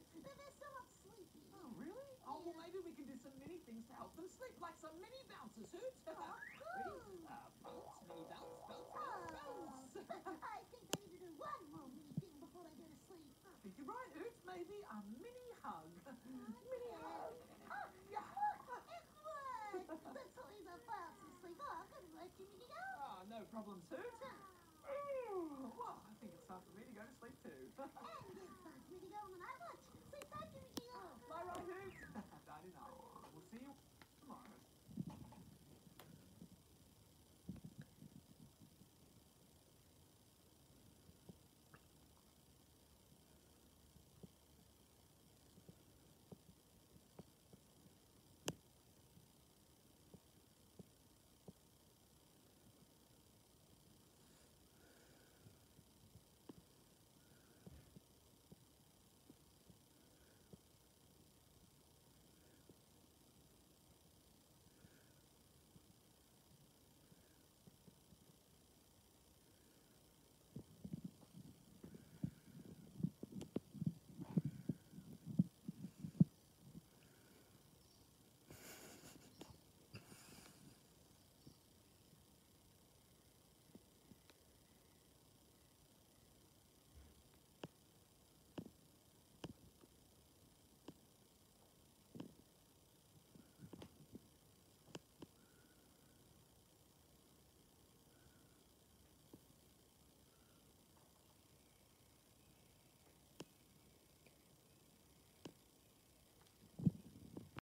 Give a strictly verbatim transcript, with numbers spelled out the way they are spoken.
They're, they're still not sleepy. Oh, really? Oh, well, maybe we can do some mini things to help them sleep, like some mini bounces, Hoots. Oh, cool. Ready? Uh, bounce, mini bounce, bounce, Oh, bounce, bounce. I think they need to do one more mini thing before they go to sleep. I think you're right, Hoots. Maybe a mini hug. Mini hug. Oh, Yeah. look, it worked. The toys are fast asleep. Oh, good work, Jimmy Go. Oh, no problems, Hoots. Ooh, well, I think it's time for me to go to sleep too. And it's time for me to go on the night watch.